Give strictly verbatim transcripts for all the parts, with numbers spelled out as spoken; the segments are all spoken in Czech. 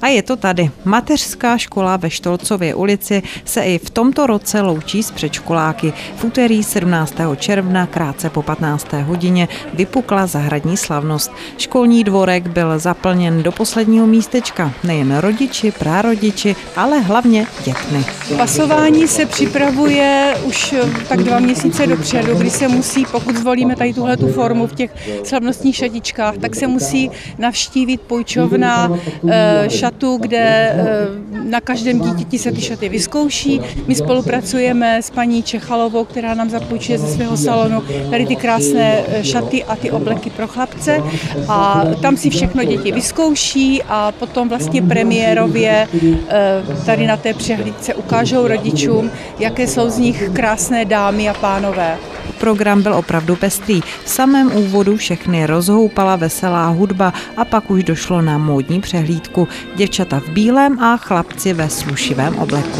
A je to tady. Mateřská škola ve Štolcově ulici se i v tomto roce loučí s předškoláky. V úterý sedmnáctého června krátce po patnácté hodině vypukla zahradní slavnost. Školní dvorek byl zaplněn do posledního místečka. Nejen rodiči, prarodiči, ale hlavně dětmi. Pasování se připravuje už tak dva měsíce dopředu, kdy se musí, pokud zvolíme tady tuhletu formu v těch slavnostních šatičkách, tak se musí navštívit půjčovna šatů, kde na každém dítěti se ty šaty vyzkouší. My spolupracujeme s paní Čechalovou, která nám zapůjčuje ze svého salonu tady ty krásné šaty a ty obleky pro chlapce. A tam si všechno děti vyzkouší a potom vlastně premiérově tady na té přehlídce ukážou rodičům, jaké jsou z nich krásné dámy a pánové. Program byl opravdu pestrý. V samém úvodu všechny rozhoupala veselá hudba a pak už došlo na módní přehlídku. Děvčata v bílém a chlapci ve slušivém obleku.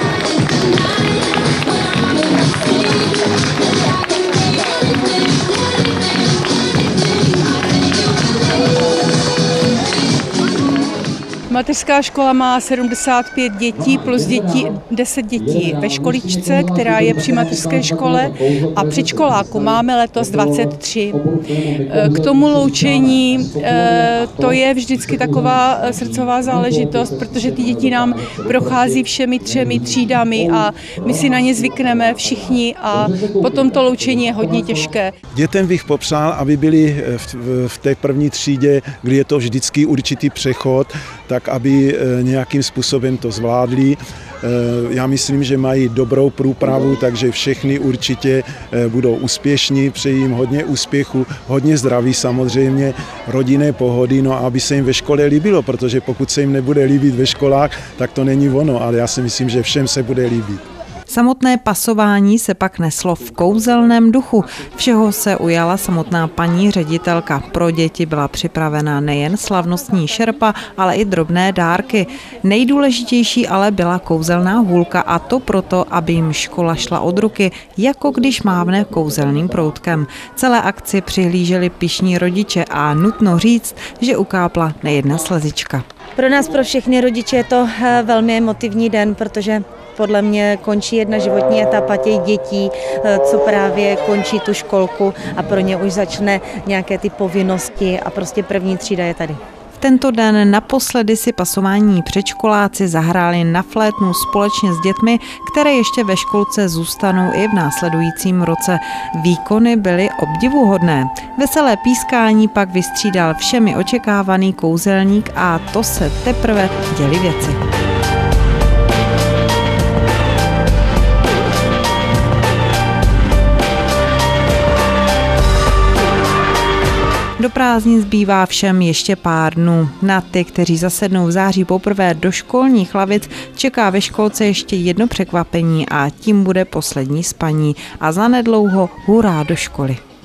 Mateřská škola má sedmdesát pět dětí plus dětí, deset dětí ve školičce, která je při mateřské škole, a předškoláku máme letos dvacet tři. K tomu loučení to je vždycky taková srdcová záležitost, protože ty děti nám prochází všemi třemi třídami a my si na ně zvykneme všichni a potom to loučení je hodně těžké. Dětem bych popřál, aby byli v té první třídě, kdy je to vždycky určitý přechod, tak aby nějakým způsobem to zvládli. Já myslím, že mají dobrou průpravu, takže všechny určitě budou úspěšní, přeji jim hodně úspěchu, hodně zdraví samozřejmě, rodinné pohody, no a aby se jim ve škole líbilo, protože pokud se jim nebude líbit ve školách, tak to není ono, ale já si myslím, že všem se bude líbit. Samotné pasování se pak neslo v kouzelném duchu. Všeho se ujala samotná paní ředitelka. Pro děti byla připravena nejen slavnostní šerpa, ale i drobné dárky. Nejdůležitější ale byla kouzelná hůlka, a to proto, aby jim škola šla od ruky, jako když mávne kouzelným proutkem. Celé akci přihlíželi pyšní rodiče a nutno říct, že ukápla nejedna slezička. Pro nás, pro všechny rodiče je to velmi emotivní den, protože podle mě končí jedna životní etapa těch dětí, co právě končí tu školku a pro ně už začne nějaké ty povinnosti a prostě první třída je tady. V tento den naposledy si pasování předškoláci zahráli na flétnu společně s dětmi, které ještě ve školce zůstanou i v následujícím roce. Výkony byly obdivuhodné. Veselé pískání pak vystřídal všemi očekávaný kouzelník a to se teprve děly věci. Do prázdnin zbývá všem ještě pár dnů. Na ty, kteří zasednou v září poprvé do školních lavic, čeká ve školce ještě jedno překvapení a tím bude poslední spaní. A zanedlouho hurá do školy.